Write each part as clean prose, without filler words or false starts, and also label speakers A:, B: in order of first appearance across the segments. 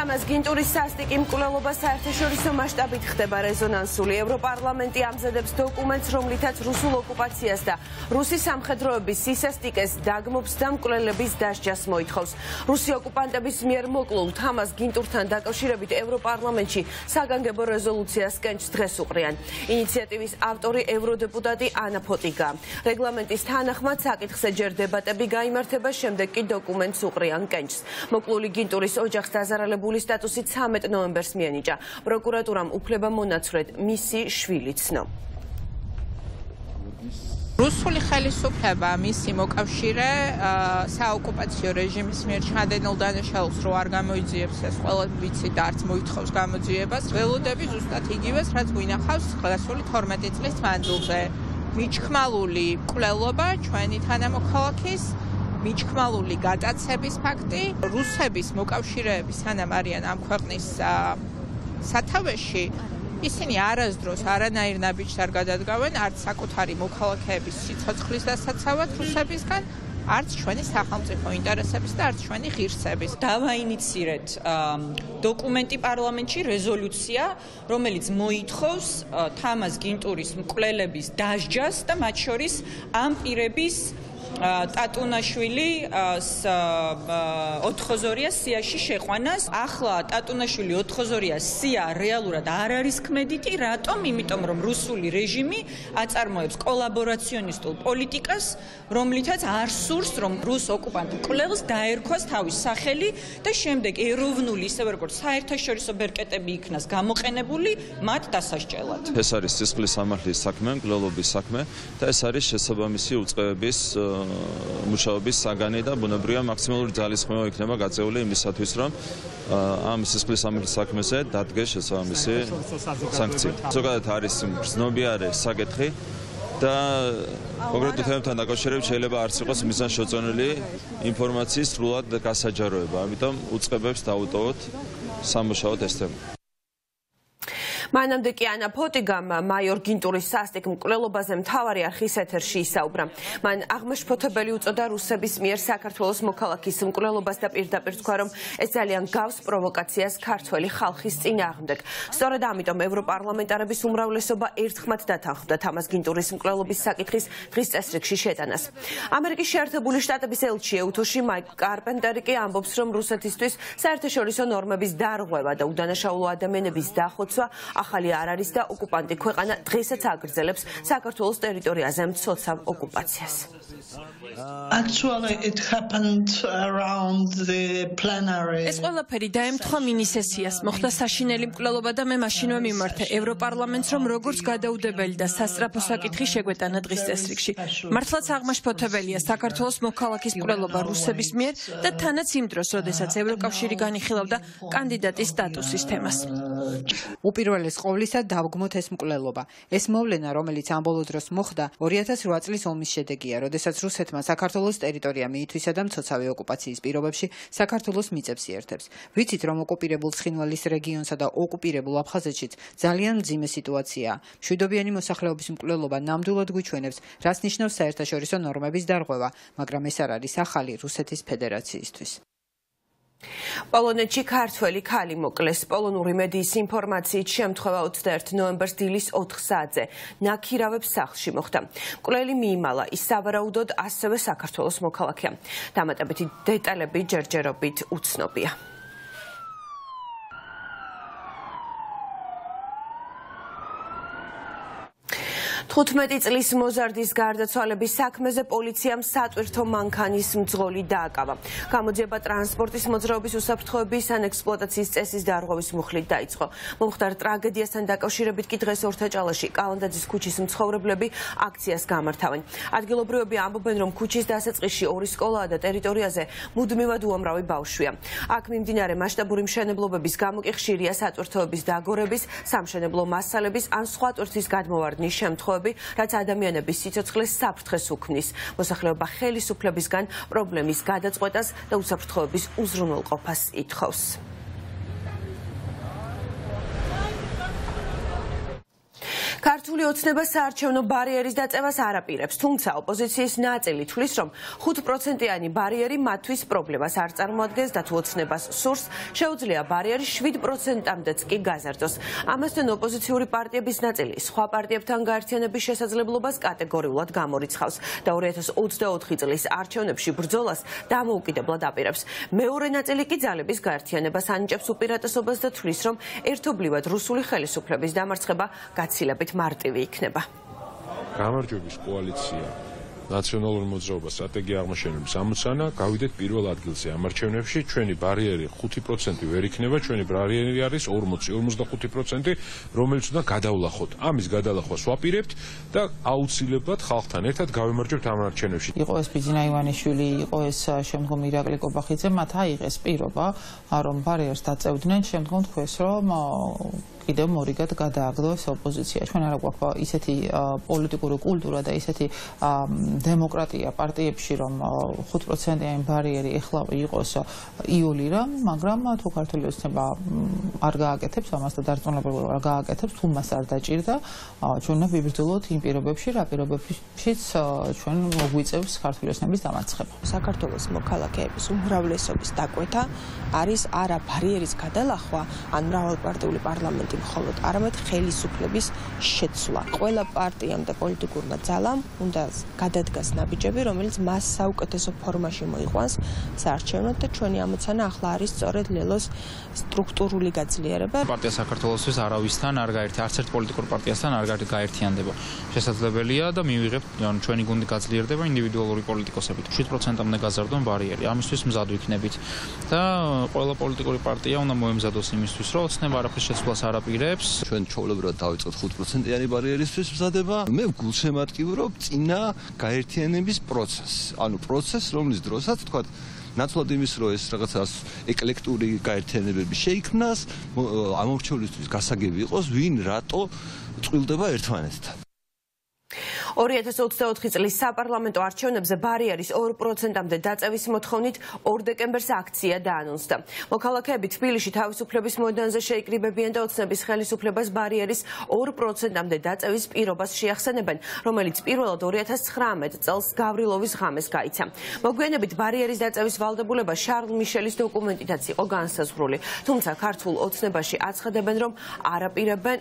A: თამაზ გინტურის სასტიკი მკვლელობა საერთაშორისო მასშტაბით ხდება რეზონანსული. ევროპარლამენტი ამზადებს დოკუმენტს, რომლითაც რუსულ ოკუპაციას და რუსი სამხედროების სისასტიკეს დაგმობს და მკვლელების დასჯას მოითხოვს. რუსი ოკუპანტების მიერ მოკლულ თამაზ გინტურთან დაკავშირებით ევროპარლამენტში საგანგებო რეზოლუციას კენჭს დღეს უყრიან. ინიციატივის ავტორი ევროდეპუტატი ანა ფოტიგა. რეგლამენტის თანახმად საკითხზე ჯერ დებატები გაიმართება, შემდეგ კი დოკუმენტს უყრიან კენჭს. მოკლული გინტურის ოჯახს დაზარალებული სტატუსი 13 ნოემბერს მიენიჭა. პროკურატურამ უფლება მონაცვლედ მისი შვილი ცნო.
B: რუსული ხელისუფლება მისი მოკავშირე საოკუპაციო რეჟიმის მიერ ჩადენილ დანაშაულს რო არ გამოიძიებს, ეს ყველა ვიცით და არც მოითხოვს გამოძიებას. ველოდები ზუსტად იგივეს, რაც გვინახავს გასული 12 წლის მანძილზე. მიჩქმალული მკვლელობა ჩვენი თანამოქალაქის, მიჩქმალული გადაცემის ფაქტი, რუსების მოკავშირეები სანამ არიან ამ ქვეყნის სათავეში, ისინი არასდროს არანაირ ნაბიჯს არ გადადგავენ, არც საკუთარი მოქალაქეების სიცოცხლის დასაცავად რუსებისგან, არც ჩვენი სახელმწიფო ინტერესების და არც ჩვენი ღირსების.
C: დავაინიცირეთ დოკუმენტი პარლამენტში, რეზოლუცია, რომელიც მოითხოვს თამაზ გინტურის მკვლელების დასჯას და მათ შორის ამ პირების ტატუნაშვილი ოთხოზორია სიაში შეყვანას. ახლა ტატუნაშვილი ოთხოზორია სია რეალურად არ არის ქმედიტი, რატომ? იმიტომ რომ რუსული რეჟიმი აწარმოებს კოლაბორაციონისტულ პოლიტიკას, რომლითაც არ სურს, რომ რუს ოკუპანტ მკვლელს დაერქვას თავის სახელი და შემდეგ ეროვნული, ისევე როგორც საერთაშორისო ბერკეტები იქნას გამოყენებული მათ დასასჯელად.
D: ეს არის სისხლის სამართლის საქმე, მკვლელობის საქმე და ეს არის შესაბამისი უწყებების მუშაობის საგანი და ბუნებრივია მაქსიმალური ძალისხმევა იქნება გაწეული იმისათვის, რომ ამ სისხლის სამართლის საქმეზე დადგეს შესაბამისი სანქცია. ზოგადად არის გრძნობიარე საკითხი და კონკრეტულ თემებთან დაკავშირებით შეიძლება არც იყოს მიზანშეწონილი ინფორმაციის სრულად გასაჯაროება. ამიტომ უწყებებს დაუტოვოთ სამუშაოდ ეს თემა.
A: მანამდე კი ანა ფოტიგამ მაიორ გინტურის სასტიკ მკვლელობაზე მთავარი არხის ეთერში ისაუბრა. მან აღმაშფოთებელი უწოდა რუსების მიერ საქართველოს მოქალაქის მკვლელობას და პირდაპირ თქვა, რომ ეს ძალიან გავს პროვოკაციას ქართველი ხალხის წინააღმდეგ. სწორედ ამიტომ ევროპარლამენტარების უმრავლესობა ერთხმად დათანხმდა თამაზ გინტურის მკვლელობის საკითხის დღის წესრიგში შეტანას. ამერიკის შეერთებული შტატების ელჩი ეუთოში მაიკ კარპენტერი კი ამბობს, რომ რუსეთისთვის საერთაშორისო ნორმების დარღვევა და უდანაშაულო ადამიანების დახოცვა ახალი არ არის და ოკუპანტი ქვეყანა დღესაც აგრძელებს საქართველოს ტერიტორიაზე მცოცავ ოკუპაციას.
E: Actually, it happened around the plenary.
F: ეს ყველაფერი დაემთხვა მინისესიას, მოხდა საშინელი მკვლელობა და მე მაშინვე მიმართე ევროპარლამენტს, რომ როგორც გადაუდებელი და სასწრაფო საკითხი შეგვეტანა დღის წესრიგში. მართლაც აღმაშფოთებელია საქართველოს მოქალაქის მკვლელობა რუსების მიერ და თანაც იმ დროს, როდესაც ევროკავშირი განიხილავდა კანდიდატის სტატუსის თემას.
G: უპირველეს ყოვლისა დავგმოთ ეს მკვლელობა. ეს მოვლენა, რომელიც ამ ბოლო დროს მოხდა, 2008 წლის ომის შედეგია, როდესაც რუსეთმა საქართველოს ტერიტორია მიითვისა და მცოცავი ოკუპაციის პირობებში საქართველოს მიწებს იერთებს. ვიცით, რომ ოკუპირებულ ცხინვალის რეგიონსა და ოკუპირებულ აფხაზეთშიც ძალიან მძიმე სიტუაციაა. მშვიდობიანი მოსახლეობის მკვლელობა ნამდვილად გვიჩვენებს, რას ნიშნავს საერთაშორისო ნორმების დარღვევა, მაგრამ ეს არ არის ახალი რუსეთის ფედერაციისთვის.
A: პოლონეთში ქართველი ქალი მოკლეს. პოლონური მედიის ინფორმაციით შემთხვევა 21 ნოემბერს დილის 4 საათზე ნაქირავებს სახლში მოხდა. მკვლელი მიიმალა, ის სავარაუდოდ ასევე საქართველოს მოქალაქეა. დამატებითი დეტალები ჯერჯერობით უცნობია. 15 წლის მოზარდის გარდაცვალების საქმეზე პოლიციამ სატვირთო მანქანის მძღოლი დააკავა. გამოძიება ტრანსპორტის მოძრაობის უსაფრთხოების ან ექსპლუატაციის წესის დარღვევის მუხლით დაიწყო. მომხდარ ტრაგედიასთან დაკავშირებით კი დღეს ორთაჭალაში კალანდაძის ქუჩის მცხოვრებლები აქციას გამართავენ. ადგილობრივები ამბობენ, რომ ქუჩის დასაწყისში ორი სკოლაა და ტერიტორიაზე მუდმივად უამრავი ბავშვია. აქ მიმდინარე მასშტაბური მშენებლობების გამო კი ხშირია სატვირთოების დაგორების, სამშენებლო მასალების ან სხვა ტვირთის გადმოვარდნის შემთხვევები, რაც ადამიანების სიცოცხლეს საფრთხეს უქმნის. მოსახლეობა ხელისუფლებისგან პრობლემის გადაწყვეტას და უსაფრთხოების უზრუნველყოფას ითხოვს. ქართული ოცნება საარჩევნო ბარიერის დაწევას არ აპირებს, თუმცა ოპოზიციის ნაწილი თვლის, რომ 5%-იანი ბარიერი მათთვის პრობლემას არ წარმოადგენს და თუ ოცნებას სურს, შეუძლია ბარიერი 7%-მდეც კი გაზარდოს. ამასთან ოპოზიციური პარტიების ნაწილი სხვა პარტიებთან გაერთიანების შესაძლებლობას კატეგორიულად გამორიცხავს და 2024 წლის არჩევნებში ბრძოლას დამოუკიდებლად აპირებს. მეორე ნაწილი კი ძალების გაერთიანებას ანიჭებს უპირატესობას და თვლის, რომ ერთობლივად რუსული ხელისუფლების დამარცხება გაცილებით მარტივი იქნება.
H: გამარჯვების კოალიცია ნაციონალური მოძრაობა სტრატეგია აღმაშენების ამოცანა გავიდეთ პირველ ადგილზე ამ არჩევნებში ჩვენი ბარიერი 5% ვერ იქნება ჩვენი ბარიერი არის 40-45% რომელიც უნდა გადავლახოთ ამის გადალახვას ვაპირებთ და აუცილებლად ხალხთან ერთად გავიმარჯვებთ ამ არჩევნებში
B: იყო ეს ბიძინა ივანიშვილი იყო ეს შემდგომ ირაკლი კობახიძე მათ აიღეს პირობა რომ ბარიერს დაწევდნენ შემდგომ თქვეს რომ კიდევ მორიგად გადააგდოს ოპოზიცია. ჩვენ არა გვაქვს ისეთი პოლიტიკური კულტურა და ისეთი დემოკრატია პარტიებში, რომ 5%-იანი ბარიერი ეხლა იყოს იოლირა, მაგრამ თუ ქართული ოცნება არ გააკეთებს, ამას და დარწმუნებულად არ გააკეთებს, თუ მას არ დაჭირდა, ჩვენ უნდა ვიბრძოლოთ იმ პირობებში, რა პირობებშიც ჩვენ მოგვიწევს ქართული ოცნების დამარცხება.
I: საქართველოს მოქალაქეების უმრავლესობის დაკვეთა არის არა ბარიერის გადალახვა, ან მრავალპარტიული პარლამენტი მხოლოდ არამედ ხელისუფლების შეცვლა. ყველა პარტიამ და პოლიტიკურმა ძალამ უნდა გადადგას ნაბიჯები, რომელიც მას საუკეთესო ფორმაში მოიყვანს საარჩევნოდ და ჩვენი ამოცანა ახლა არის სწორედ ლელოს სტრუქტურული გაძლიერება.
J: პარტია საქართველოსთვის არავისთან არ გაერთიანდება, არც ერთ პოლიტიკურ პარტიასთან არ გაერთიანდება. შესაძლებელია და მივიღებთ ჩვენი გუნდი გაძლიერდება ინდივიდუალური პოლიტიკოსებით. 7%-მდე გაზარდონ ბარიერი. ამისთვის მზად ვიქნებით და ყველა პოლიტიკური პარტია უნდა მოემზადოს იმისთვის, რომ ოცნება არაფრის შეცვლას არ აპირებს.
K: ჩვენ ჩვეულებრივად დავიწყოთ 5%-იანი ბარიერისთვის მზადება. მე გულშემატკივრობ წინა გაერთიანების პროცესს. ანუ პროცესს, რომლის დროსაც თქვა ნაცვლად იმის, რომ ეს რაღაცა ეკლექტური გაერთიანებები შეიქმნას, ამორჩევლისთვის გასაგები იყოს, ვინ რატო წვილდება ერთმანეთთან.
A: 2024 წლის საპარლამენტო არჩევნებზე ბარიერის 2%-მდე დაწევის მოთხოვნით 2 დეკემბერს აქცია დაანონსდა. მოქალაქეები თბილისში თავისუფლების მოედანზე შეიკრიბებიან და ოცნების ხელისუფლებას ბარიერის 2%-მდე დაწევის პირობას შეახსენებენ, რომელიც პირველად 2019 წელს გავრილოვის ღამეს გაიცა. მოგვიანებით ბარიერის დაწევის ვალდებულება შარლ მიშელის დოკუმენტითაც იყო განსაზღვრული, თუმცა ქართულ ოცნებაში აცხადებენ, რომ არაპირებენ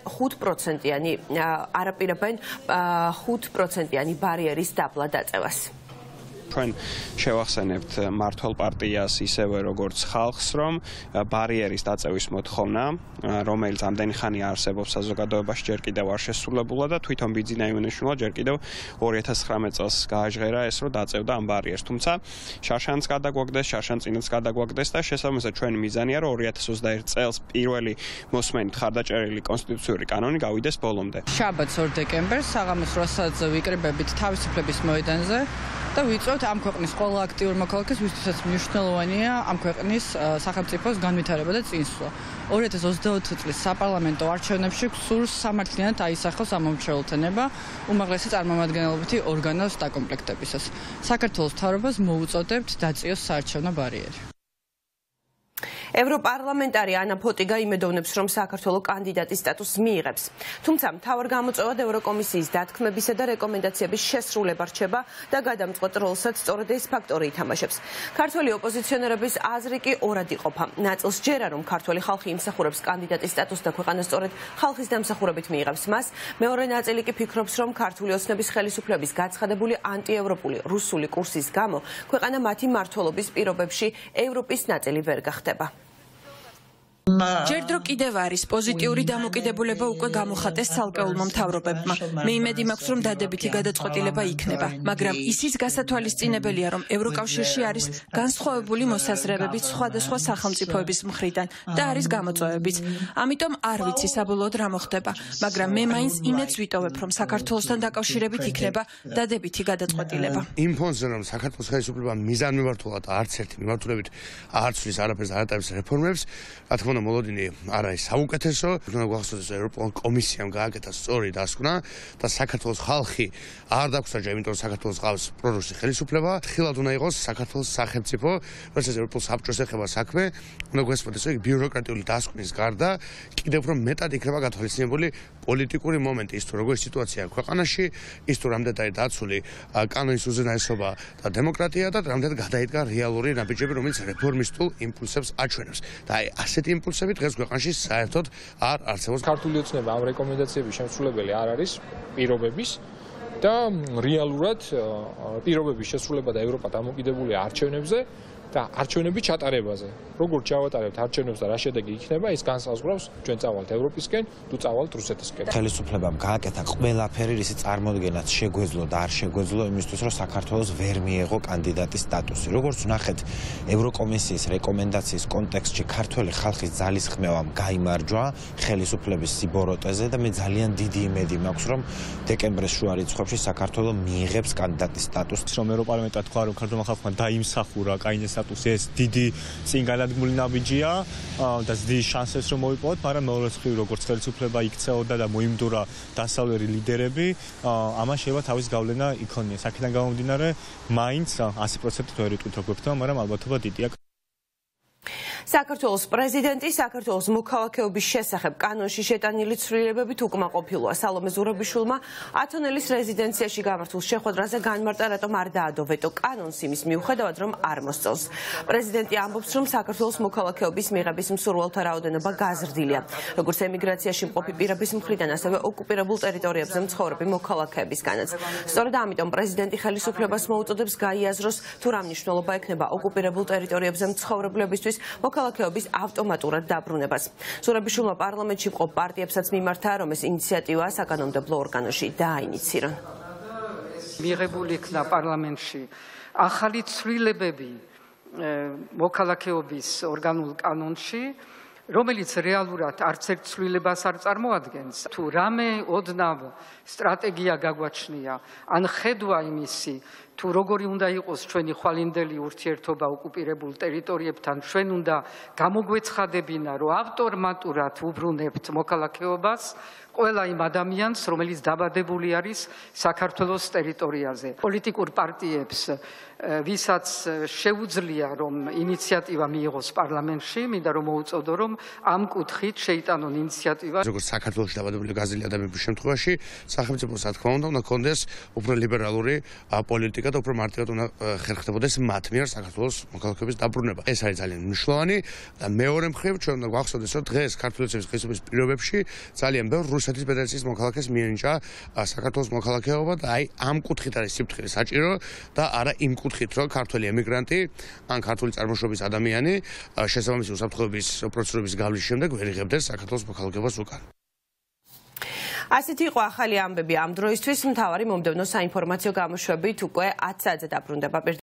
A: 5%-იანი ბარიერის დაბლა დაწევას.
L: ჩვენ შევახსენებთ მართლ პარტიას ისევე როგორც ხალხს, რომ ბარიერის დაწევის მოთხოვნა, რომელიც ამდენი ხანია არსებობს საზოგადოებაში, ჯერ კიდევ არ შესრულებულა და თვითონ ბიძინა ივანიშვილმა ჯერ კიდევ 2019 წელს გააჟღერა ეს, რომ დაწევდა ამ ბარიერს. თუმცა შარშანს გადაგვაგდეს, შარშანწინაც გადაგვაგდეს და შესაბამისად ჩვენი მიზანია, რომ 2021 წელს პირველი მოსმენით ხარდაჭერილი კონსტიტუციური კანონი გავიდეს ბოლომდე.
B: შაბათს 2 დეკემბერს საღამოს 8-ს ვიკრიბებით თავისუფლების მოედანზე და ვიწვევთ ამ ქვეყნის ყველა აქტიურ მოქალაქეს, ვისთვისაც მნიშვნელოვანია ამ ქვეყნის სახელმწიფოს განვითარება და წინსვლა. 2024 წლის საპარლამენტო არჩევნებში სურს სამართლიანად აისახოს ამომრჩეველთანება უმაღლესი წარმომადგენლობითი ორგანოს დაკომპლექტებისას. საქართველოს მთავრობას მოუწოდებთ დაწიოს საარჩევნო ბარიერი.
A: ევროპარლამენტარი ანა ფოტიგა იმედოვნებს, რომ საქართველო კანდიდატის სტატუსს მიიღებს. თუმცა მთავარ გამოწვევად ევროკომისიის დათქმებისა და რეკომენდაციების შესრულება რჩება და გადამწყვეტ როლსაც სწორედ ეს ფაქტორი ითამაშებს. ქართველი ოპოზიციონერების აზრი კი ორად იყოფა. ნაწილს ჯერა, რომ ქართველი ხალხი იმსახურებს კანდიდატის სტატუსს და ქვეყანა სწორედ ხალხის დამსახურებით მიიღებს მას. მეორე ნაწილი კი ფიქრობს, რომ ქართული ოცნების ხელისუფლების გაცხადებული ანტიევროპული რუსული კურსის გამო ქვეყანა მათი მმართველობის პირობებში ევროპის ნაწილი ვერ გახდება.
F: ჯერ დრო კიდევ არის პოზიტიური დამოკიდებულება უკვე გამოხატეს ცალკეულმა მთავრობებმა. მე იმედი მაქვს, რომ დადებითი გადაწყვეტილება იქნება, მაგრამ ისიც გასათვალისწინებელია, რომ ევროკავშირში არის განსხვავებული მოსაზრებებიც სხვადასხვა სახელმწიფოების მხრიდან და არის გამოწვევებიც. ამიტომ არ ვიცი საბოლოოდ რა მოხდება, მაგრამ მე მაინც იმედს ვიტოვებ, რომ საქართველოსთან დაკავშირებით იქნება დადებითი გადაწყვეტილება.
M: იმ ფონზე, რომ საქართველოს ხელისუფლება მიზანმიმართულად არც ერთი მიმართულებით არ ცვლის არაფერს არატარის რეფორმებს, რა თქმა თვითონ მოლოდინი არ არის საუკეთესო. უნდა გვახსოვდეს, ევროპულ კომისიამ გააკეთა სწორი დასკვნა და საქართველოს ხალხი არ დაგვრჩა, იმიტომ რომ საქართველოს ყავს პრორუსი ხელისუფლება. ხილად უნდა იყოს საქართველოს სახელმწიფო, როდესაც ევროპულ საბჭოს ეხება საქმე, უნდა გვესწროს, რომ ბიუროკრატიული დასკვნის გარდა კიდევ უფრო მეტად იქნება გათვალისწინებული პოლიტიკური მომენტი, ის თუ როგორი სიტუაციაა ქვეყანაში, ის თუ რამდენად არის დაცული კანონის უზენაესობა და დემოკრატია და რამდენად გადაიდგა რეალური ნაბიჯები, რომელიც რეფორმისტულ იმპულსებს აჩვენებს. და აი ასეთი იმპულსები დღეს ქვეყანაში საერთოდ არ არსებობს.
H: ქართული ოცნება ამ რეკომენდაციების შემსრულებელი არ არის პირობების და რეალურად პირობების შესრულება და ევროპა დამოკიდებულია არჩევნებზე და არჩევნების ჩატარებაზე. როგორც ჩავატარებთ არჩევნებს და რა შედეგი იქნება, ის განსაზღვრავს ჩვენ წავალთ ევროპისკენ, თუ წავალთ რუსეთისკენ.
N: ხელისუფლებამ გააკეთა ყველაფერი, ისი წარმოდგენაც შეგვეძლო და არ შეგვეძლო იმისთვის, რომ საქართველოს ვერ მიეღო კანდიდატის სტატუსი. როგორც ვნახეთ, ევროკომისიის რეკომენდაციის კონტექსტში ქართველი ხალხის ძალისხმევამ გაიმარჯვა ხელისუფლების სიბოროტეზე და მე ძალიან დიდი იმედი მაქვს, რომ დეკემბრის შუა რიცხვებში საქართველოს მიიღებს კანდიდატის სტატუსს.
O: რომ ევროპარლამენტმა თქვა, რომ ქართულმა ხალხმა დაიმსახურა კაინეს სტატუსი, ეს დიდი წინგანადგმული ნაბიჯია და დიდი შანსებს რომ მოიპოვოთ, მაგრამ მეორე მხრივ როგორც ხელისუფლება იქცეოდა და მოიმდურა დასავლელი ლიდერები, ამან შეიძლება თავის გავლენა იქონია. აქედან გამომდინარე, მაინც 100% ვერ იტყვით როგორ ხდება, მაგრამ ალბათობა დიდია.
A: საქართველოს პრეზიდენტი საქართველოს მოქალაქეობის შესახებ კანონში შეტანილი ცვლილებებით უკმაყოფილოა. სალომე ზურაბიშვილმა ათონელის რეზიდენციაში გამართულ შეხვედრაზე განმარტა, რატომ არ დაადო ვეტო კანონს იმის მიუხედავად, რომ არ მოსწონს. პრეზიდენტი ამბობს, რომ საქართველოს მოქალაქეობის მიღების მსურველთა რაოდენობა გაზრდილია. როგორც ემიგრაციაში მყოფი პირების მხრიდან, ასევე ოკუპირებულ ტერიტორიებზე მცხოვრები მოქალაქეებისგანაც. სწორედ ამიტომ პრეზიდენტი ხელისუფლებას მოუწოდებს გაიაზროს, თუ რა მნიშვნელობა ექნება ოკუპირებულ ტერიტორიებზე მცხოვრებლებისთვის მოქალაქეობის ავტომატურად დაბრუნებას. ზურაბიშვილმა პარლამენტში მყოფ პარტიებსაც მიმართა, რომ ეს ინიციატივა საკანონმდებლო ორგანოში დააინიცირონ.
P: მიღებული იქნა პარლამენტში ახალი ცვლილებები მოქალაქეობის ორგანულ კანონში, რომელიც რეალურად არც ერთ ცვლილებას არ წარმოადგენს. თუ რამე ოდნავ სტრატეგია გაგვაჩნია, ან ხედვა იმისი, თუ როგორი უნდა იყოს ჩვენი ხვალინდელი ურთიერთობა ოკუპირებულ ტერიტორიებთან, ჩვენ უნდა გამოგვეცხადებინა, რომ ავტომატურად უბრუნებთ მოქალაქეობას ყველა იმ ადამიანს, რომელიც დაბადებული არის საქართველოს ტერიტორიაზე. პოლიტიკურ პარტიებს, ვისაც შეუძლია, რომ ინიციატივა მიიღოს პარლამენტში, მინდა რომ მოუწოდო, რომ ამ კუთხით შეიტანონ ინიციატივა.
M: როგორც საქართველოში დაბადებული გაზრდილი ადამიანების შემთხვევაში, სახელმწიფოს რა თქმა უნდა ქონდეს უფრო ლიბერალური პოლიტიკა და უფრო მარტივად უნდა ხერხდებოდეს მათ მიერ საქართველოს მოქალაქეობის დაბრუნება. ეს არის ძალიან მნიშვნელოვანი და მეორე მხრივ ჩვენ უნდა გვახსოვდეს, რომ დღეს ქართულების ხელისუფლების პირობებში ძალიან ბევრ რუსეთის ფედერაციის მოქალაქეს მიენიჭა საქართველოს მოქალაქეობა და აი ამ კუთხით არის სიფრთხილე საჭირო და არა იმ კუთხით, რომ ქართველი ემიგრანტი ან ქართული წარმოშობის ადამიანი შესაბამისი უსაფრთხოების პროცედურების გავლის შემდეგ ვერ იღებდეს საქართველოს მოქალაქეობას უკან.
A: ასეთი იყო ახალი ამბები ამ დროისთვის. მთავარი მომდევნო საინფორმაციო გამოშვებით უკვე 10 საათზე დაბრუნდება.